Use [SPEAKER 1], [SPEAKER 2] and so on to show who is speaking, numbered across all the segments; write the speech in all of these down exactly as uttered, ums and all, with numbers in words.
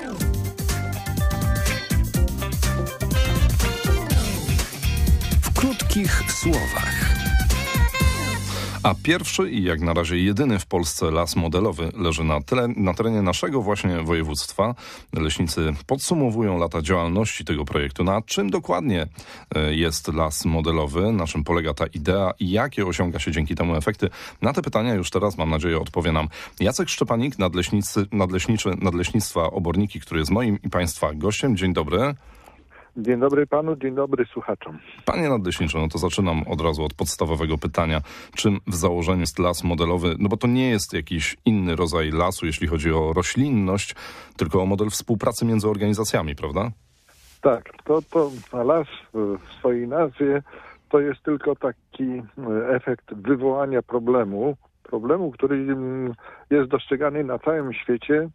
[SPEAKER 1] W krótkich słowach. A pierwszy i jak na razie jedyny w Polsce las modelowy leży na, tle, na terenie naszego właśnie województwa. Leśnicy podsumowują lata działalności tego projektu. Na czym dokładnie jest las modelowy, na czym polega ta idea i jakie osiąga się dzięki temu efekty? Na te pytania już teraz, mam nadzieję, odpowie nam Jacek Szczepanik, nadleśnicy, nadleśniczy Nadleśnictwa Oborniki, który jest moim i Państwa gościem. Dzień dobry.
[SPEAKER 2] Dzień dobry panu, dzień dobry słuchaczom.
[SPEAKER 1] Panie nadleśniczy, no to zaczynam od razu od podstawowego pytania. Czym w założeniu jest las modelowy? No bo to nie jest jakiś inny rodzaj lasu, jeśli chodzi o roślinność, tylko o model współpracy między organizacjami, prawda?
[SPEAKER 2] Tak, to, to las w swojej nazwie to jest tylko taki efekt wywołania problemu, problemu, który jest dostrzegany na całym świecie,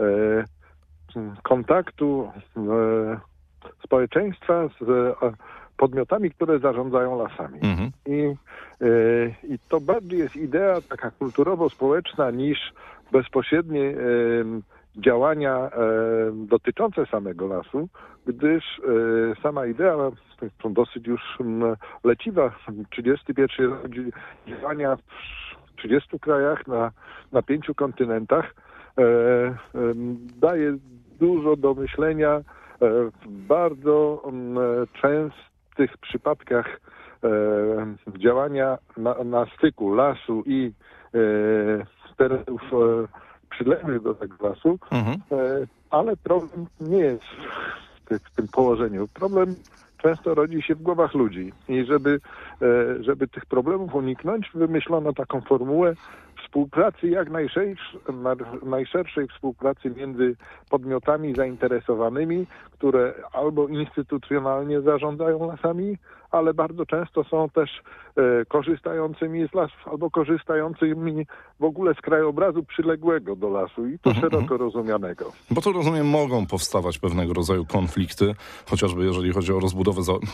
[SPEAKER 2] kontaktu społeczeństwa z podmiotami, które zarządzają lasami. Mhm. I, y, I to bardziej jest idea taka kulturowo-społeczna niż bezpośrednie y, działania y, dotyczące samego lasu, gdyż y, sama idea to dosyć już y, leciwa, trzydziesty pierwszy rok działania w trzydziestu krajach na, na pięciu kontynentach y, y, daje dużo do myślenia w bardzo częstych przypadkach działania na, na styku lasu i terenów przyległych do tego lasu, mhm. ale problem nie jest w, w tym położeniu. Problem często rodzi się w głowach ludzi i żeby, żeby tych problemów uniknąć, wymyślono taką formułę współpracy, jak najszerszej, najszerszej współpracy między podmiotami zainteresowanymi, które albo instytucjonalnie zarządzają lasami, ale bardzo często są też e, korzystającymi z lasów, albo korzystającymi w ogóle z krajobrazu przyległego do lasu i to mm-hmm. szeroko rozumianego.
[SPEAKER 1] Bo to, rozumiem, mogą powstawać pewnego rodzaju konflikty, chociażby jeżeli chodzi o rozbudowę za, e,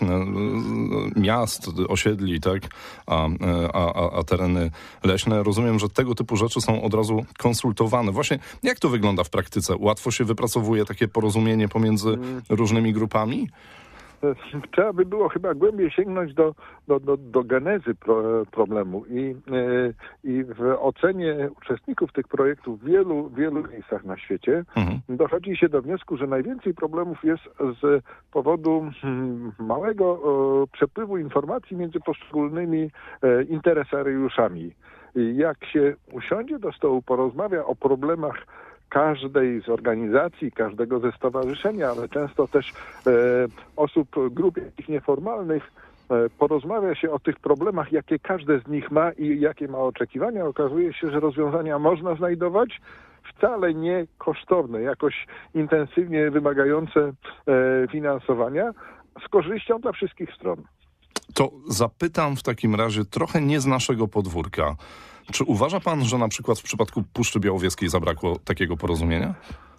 [SPEAKER 1] miast, osiedli, tak, a, a, a tereny leśne. Rozumiem, że tego typu rzeczy są od razu konsultowane. Właśnie jak to wygląda w praktyce? Łatwo się wypracowuje takie porozumienie pomiędzy mm. różnymi grupami?
[SPEAKER 2] Trzeba by było chyba głębiej sięgnąć do, do, do, do genezy pro, problemu i, yy, i w ocenie uczestników tych projektów w wielu, wielu miejscach na świecie mhm. dochodzi się do wniosku, że najwięcej problemów jest z powodu hmm, małego e, przepływu informacji między poszczególnymi e, interesariuszami. I jak się usiądzie do stołu, porozmawia o problemach każdej z organizacji, każdego ze stowarzyszenia, ale często też e, osób, grup jakichś nieformalnych, e, porozmawia się o tych problemach, jakie każde z nich ma i jakie ma oczekiwania. Okazuje się, że rozwiązania można znajdować, wcale nie kosztowne, jakoś intensywnie wymagające e, finansowania, z korzyścią dla wszystkich stron.
[SPEAKER 1] To zapytam w takim razie trochę nie z naszego podwórka. Czy uważa pan, że na przykład w przypadku Puszczy Białowieskiej zabrakło takiego porozumienia?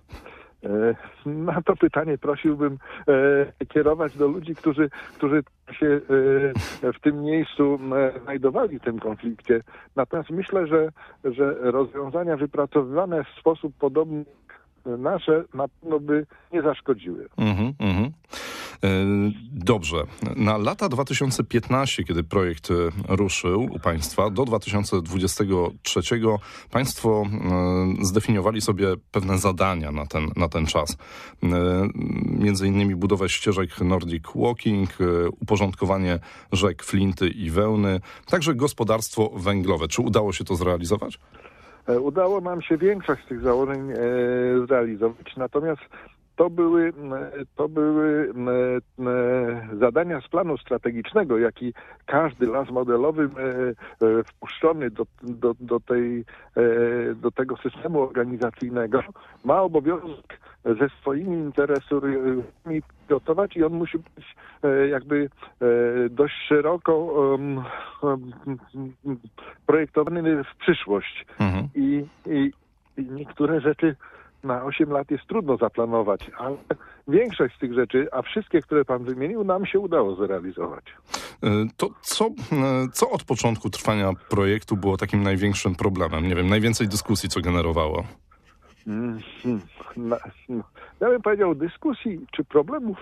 [SPEAKER 2] Na to pytanie prosiłbym e, kierować do ludzi, którzy, którzy się e, w tym miejscu e, znajdowali w tym konflikcie. Natomiast myślę, że, że rozwiązania wypracowywane w sposób podobny nasze na pewno by nie zaszkodziły. Mm-hmm, mm-hmm.
[SPEAKER 1] Dobrze. Na lata dwa tysiące piętnasty, kiedy projekt ruszył u państwa, do dwa tysiące dwudziestego trzeciego państwo zdefiniowali sobie pewne zadania na ten, na ten czas. Między innymi budowę ścieżek Nordic Walking, uporządkowanie rzek Flinty i Wełny, także gospodarstwo węglowe. Czy udało się to zrealizować?
[SPEAKER 2] Udało nam się większość z tych założeń e, zrealizować, natomiast to były, to były e, zadania z planu strategicznego, jaki każdy las modelowy e, e, wpuszczony do, do, do, tej, e, do tego systemu organizacyjnego ma obowiązek ze swoimi interesami pilotować i on musi być e, jakby e, dość szeroko e, e, projektowany w przyszłość. Mhm. I, i, I niektóre rzeczy na osiem lat jest trudno zaplanować, ale większość z tych rzeczy, a wszystkie, które pan wymienił, nam się udało zrealizować.
[SPEAKER 1] To co, co od początku trwania projektu było takim największym problemem? Nie wiem, najwięcej dyskusji, co generowało?
[SPEAKER 2] Na, ja bym powiedział, dyskusji czy problemów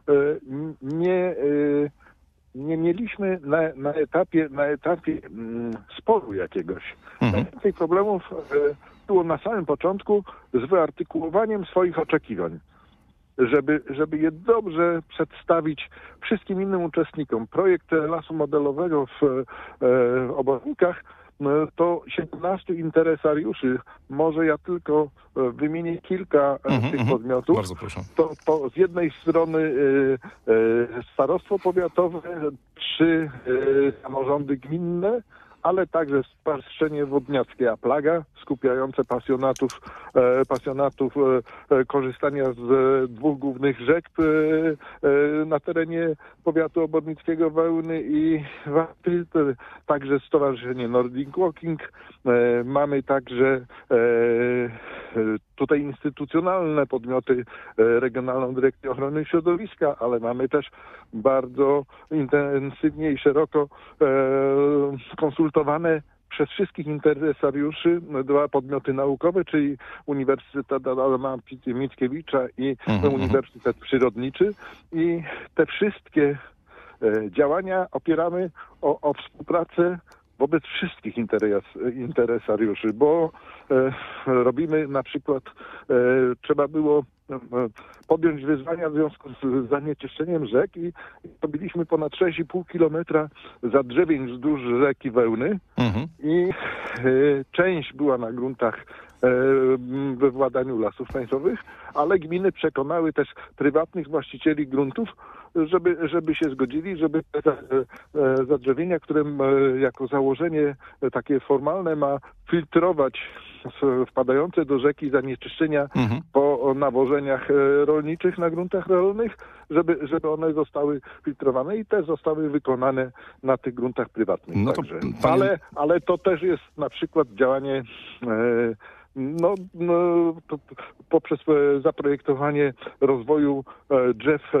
[SPEAKER 2] nie, nie mieliśmy na, na etapie, na etapie sporu jakiegoś. Mhm. Najwięcej problemów było na samym początku z wyartykułowaniem swoich oczekiwań. Żeby, żeby je dobrze przedstawić wszystkim innym uczestnikom. Projekt lasu modelowego w e, Obornikach to siedemnastu interesariuszy. Może ja tylko wymienię kilka mm-hmm, tych podmiotów.
[SPEAKER 1] Bardzo proszę.
[SPEAKER 2] To, to z jednej strony y, y, starostwo powiatowe, trzy y, samorządy gminne, ale także Stowarzyszenie Wodniackie Aplaga, skupiające pasjonatów, e, pasjonatów e, korzystania z e, dwóch głównych rzek e, e, na terenie powiatu obornickiego, Wełny i Warty. Także Stowarzyszenie Nordic Walking. E, mamy także e, tutaj instytucjonalne podmioty, e, Regionalną Dyrekcję Ochrony Środowiska, ale mamy też bardzo intensywnie i szeroko e, konsultowane przez wszystkich interesariuszy dwa podmioty naukowe, czyli Uniwersytet Adama Mickiewicza i mm-hmm. Uniwersytet Przyrodniczy. I te wszystkie e, działania opieramy o, o współpracę wobec wszystkich interes, interesariuszy, bo e, robimy na przykład, e, trzeba było e, podjąć wyzwania w związku z zanieczyszczeniem rzek i robiliśmy ponad sześć i pół kilometra zadrzewień wzdłuż rzeki Wełny mhm. i e, część była na gruntach e, we władaniu Lasów Państwowych, ale gminy przekonały też prywatnych właścicieli gruntów, żeby, żeby się zgodzili, żeby te zadrzewienia, które jako założenie takie formalne ma filtrować wpadające do rzeki zanieczyszczenia mhm. po nawożeniach rolniczych na gruntach rolnych, żeby, żeby one zostały filtrowane i te zostały wykonane na tych gruntach prywatnych.
[SPEAKER 1] No to,
[SPEAKER 2] także.
[SPEAKER 1] panie...
[SPEAKER 2] ale, ale to też jest na przykład działanie e, No, no to, poprzez e, zaprojektowanie rozwoju e, drzew e,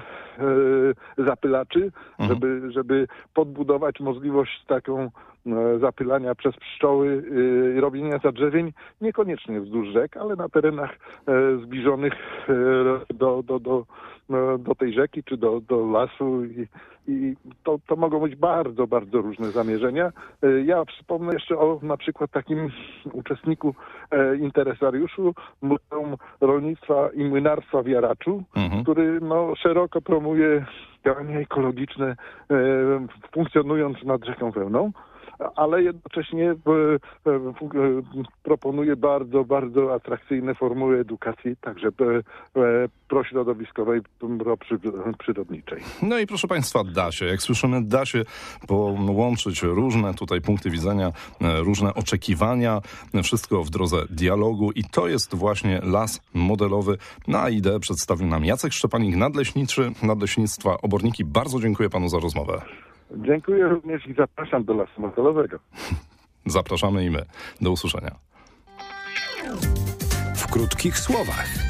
[SPEAKER 2] e, zapylaczy, mhm. żeby, żeby podbudować możliwość taką e, zapylania przez pszczoły i e, robienia zadrzewień, niekoniecznie wzdłuż rzek, ale na terenach e, zbliżonych e, do, do, do, do tej rzeki czy do, do lasu i, i to, to mogą być bardzo, bardzo różne zamierzenia. E, ja wspomnę jeszcze o na przykład takim uczestniku, e, interesariuszu Muzeum Rolnictwa i Młynarstwa w Jaraczu, mhm. który no, szeroko promuje działania ekologiczne, e, funkcjonując nad rzeką Wełną, ale jednocześnie w, w, w, proponuje bardzo, bardzo atrakcyjne formuły edukacji, także e, prośrodowiskowej, proprzyrodniczej.
[SPEAKER 1] No i proszę Państwa, da się, jak słyszymy, da się połączyć różne tutaj punkty widzenia, różne oczekiwania, wszystko w drodze dialogu i to jest właśnie las modelowy. Na ideę przedstawił nam Jacek Szczepanik, nadleśniczy Nadleśnictwa Oborniki. Bardzo dziękuję Panu za rozmowę.
[SPEAKER 2] Dziękuję również i zapraszam do lasu modelowego.
[SPEAKER 1] Zapraszamy i my. Do usłyszenia.
[SPEAKER 3] W krótkich słowach.